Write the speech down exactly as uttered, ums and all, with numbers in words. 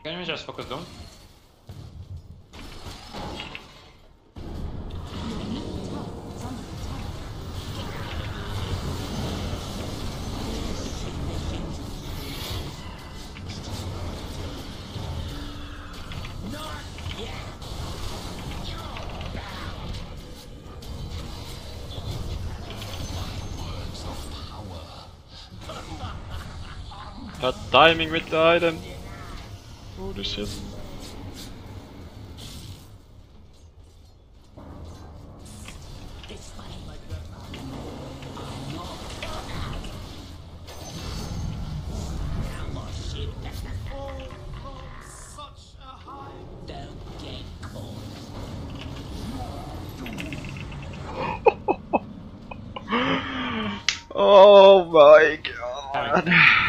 Can we just focus down? That timing with the item. Holy shit. Oh my god.